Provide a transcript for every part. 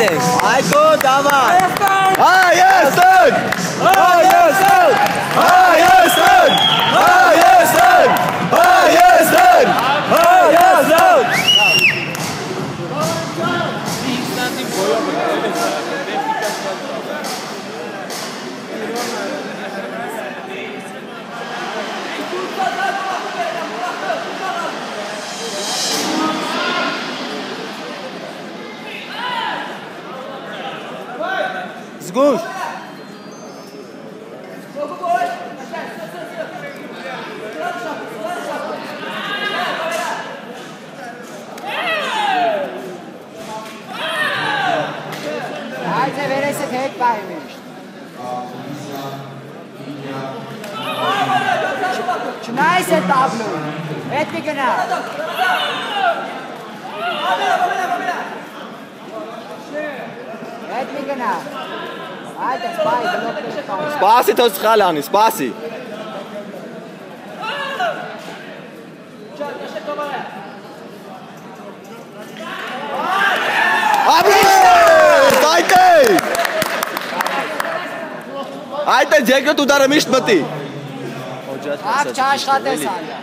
այդես։ Այգո, դավայ։ Հայաստան! Հայաստան! Հայաստան! Հայաստան! Հայաստան! Հայաստան! Zguš. Ajde, vere se tek bajmiš. Čnaj se tablu. Et mi gana. Et mi gana. Ajde, spaj, Spasi to Schalani, spasi. Այդե ջեգրոտ ուդարը միշտ մտի։ Ակ չաշխատես անդար։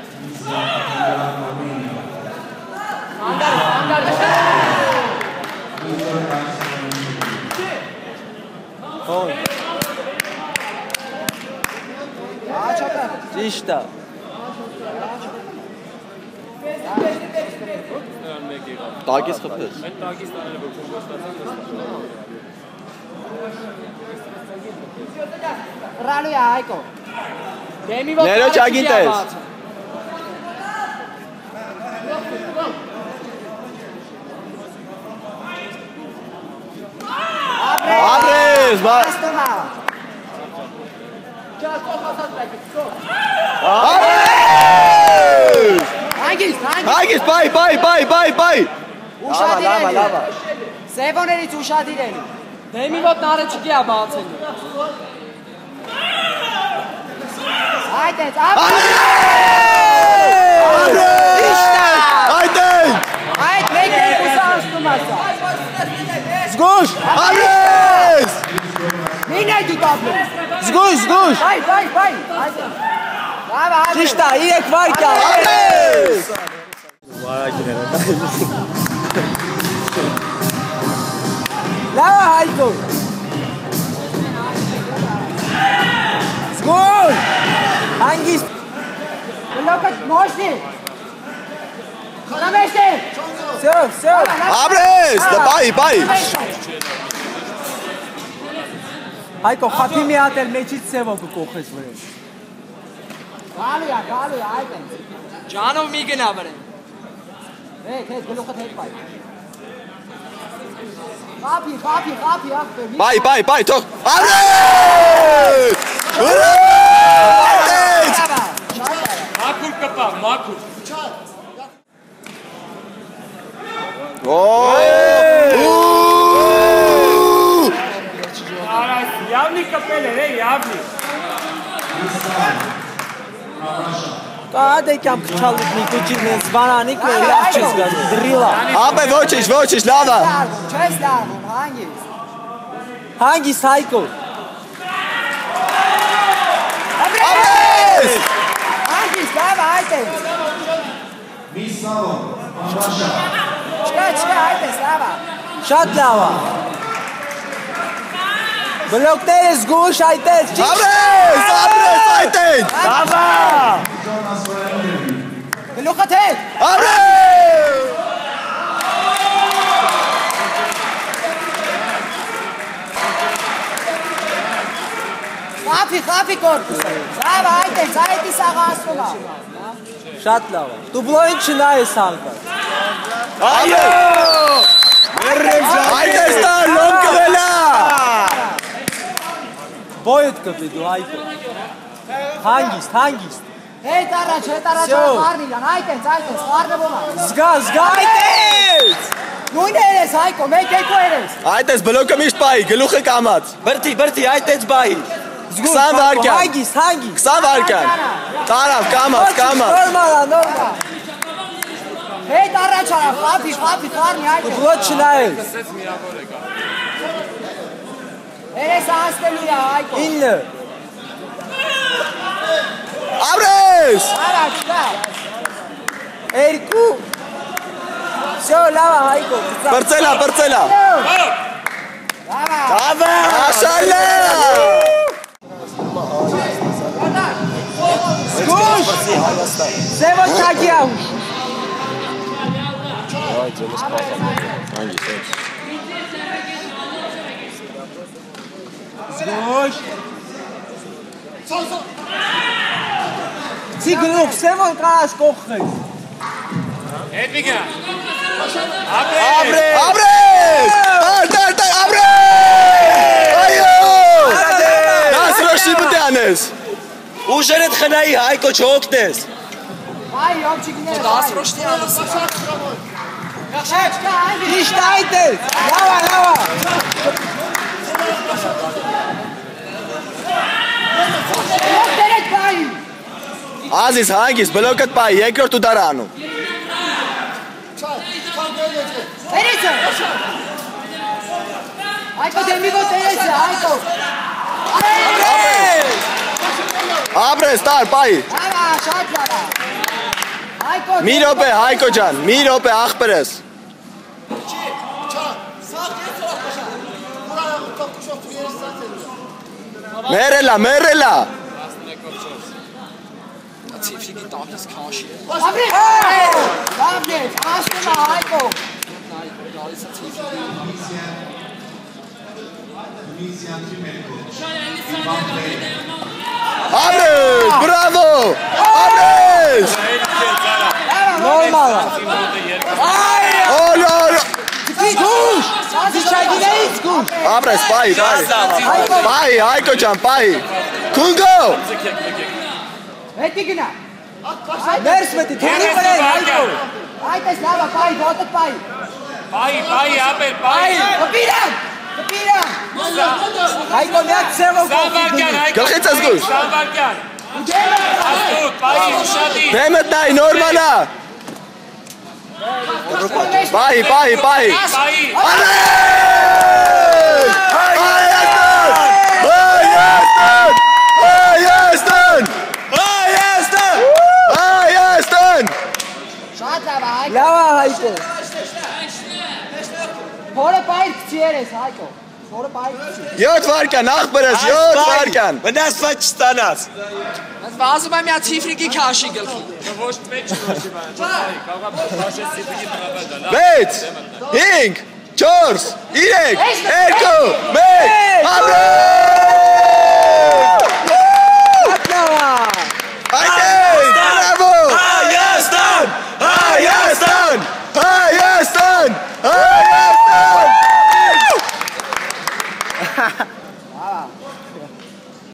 Ճիշտ է։ Տակից խփես։ Այդ տակից տանել որ կոմբո ստացած Ռալու է Հայկո։ Ներո չագինտես։ Ապրես, բաս։ Հագիս, բայ։ Ուշադիր է։ Սևոներից ուշադիր է։ Դեմի ոտ նարը չկի է բացել։ Այդեց, Այդ մեկ երկուսը անցնում ասա։ Զգուշ, ապրես։ Մին է դու տապլում։ Զգուշ։ Բայ։ Ճիշտ է, 3 վայրկա։ Ապրես։ Լավ է Հայկո։ Զգուշ։ Հանգիստ։ Բլոկը մոշնի։ Խնամեշտի։ Սև։ Ապրես, բայ։ Հայկո, խաթի մի հատ էլ մեջից սևո կկոխես վրեն։ Գալու է, այդ են։ Ջանով մի գնա վրեն։ Հետ, գլուխը հետ բայ։ Խապի, ախպեր։ Բայ, թող։ Ապրես։ Ապրես։ Մաքուր կպա, մաքուր։ Явный կպել էր, явный։ Կադե կամ քչալուտնի կուճին ես վանանիկ ու լավ չես գազ, դրիլա։ Ապե ոչինչ, լավ է։ Չես լարվում, հանգիս։ Հանգիստ Հայկո։ Ապրես։ Հանգիս, լավ է, այդ են։ Չկա, այդ ես, լավ է։ Շատ լավ է։ Բլոկները զգուշ այդեց, ճիշտ։ Ապրես, այդեն։ Լավ է։ Գլուխը հետ։ Ապրես։ Խապի կորպուսը։ Լավ է, այդ են, այդի սաղը ասվում է։ Շատ լավ է։ Դու բլոյին չնայես անկած։ Այո։ Այդես տա լոմ կվելա։ Բոյդ կպի դու Հայկո։ Հանգիստ։ Հետ առաջ, խարնիլան, այդ են, խարնվում է։ Զգա, այդեց։ Նույն երես, Հայկո, մեկ երկու երես։ Այդես բլոկը միշտ բայ, գլուխը կամած։ Բրտի, այդեց բայ։ 20 վարկյան։ Հանգիստ։ 20 վարկյան։ Տարավ, կամած։ Նորմալ։ Հետ առաջ արա, խապի, խարնի, այդ են։ Դու բլոկ չնայես։ Սեց միրավոր է կա։ Երես անստելու է, Հայկո։ 9 Abrez! Արա, չկա։ 2 Всё, լավ է Հայկո։ Բրծելա, բրծելա։ Լավա։ Աշալա։ Զգուշ։ Սևո ճագի աուշ։ Զգուշ։ Չի գլուխ, Սևոն կարաշ կողքից։ Edviga. Abrez! Abrez! Tar, Abrez! Այո! Դասրոշի բտյանես։ Ուժերդ խնայի Հայկո չօգնես։ Այ, յոմչիկներ։ Դասրոշտի անես։ Չկա, այլ։ Ճիշտ այդ է։ Լավ է։ Ո՞րտերդ բայ։ Ազիզ հանգիս բլոկդ պայ, երկրորդ ու դարանում։ Երեսը։ Հայկո դեմի գոտ երեսը, Հայկո։ Abrez, տար, պայ։ Լավա, շատ լավա։ Հայկո։ Մի րոպե, Հայկո ջան, մի րոպե աղբերես։ Մերելա։ Ցիֆրիկի տակից քաշի է։ Ապրի։ Լավ է, ասում է Հայկո։ Գալիս է ցիֆրիկի։ Abrez, bravo! Abrez! Նորմալ է։ Օլո։ Զգուշ։ Զիչագինեից զգուշ։ Abrez, պայ։ Պայ, Հայկո ջան, պայ։ Քունգո։ Հետի գնա։ Ներս մտի, թողնի վրան Հայկո։ Այդ ես լավա, բայ, ոտը բայ։ Պայի, ապեր, պայի։ Կպիրան։ Հայկո միակ Սևո Սավարկյան, Հայկո։ Գլխից ես գուշ։ Սավարկյան։ Աստուտ, պայի, ուշադի։ Դեմդ նայ, նորմալ է։ Պայ։ Պայի։ Հայաստան։ Շատ լավա, Հայկո։ Լավ է Հայկո։ Փորը բայ քցի երես, Հայկո։ Փորը բայ քցի։ 7 վարկյան, աղբերես, 7 վարկյան։ Վնասված չստանաս։ Ես վազում եմ մի ցիֆրիկի քաշի գլխի։ Ոչ մեծ չնոշի բան։ Կարող է փաշես ցիֆրիկի տրաբելը։ 6, 5, 4, 3, 2, 1, Abrez!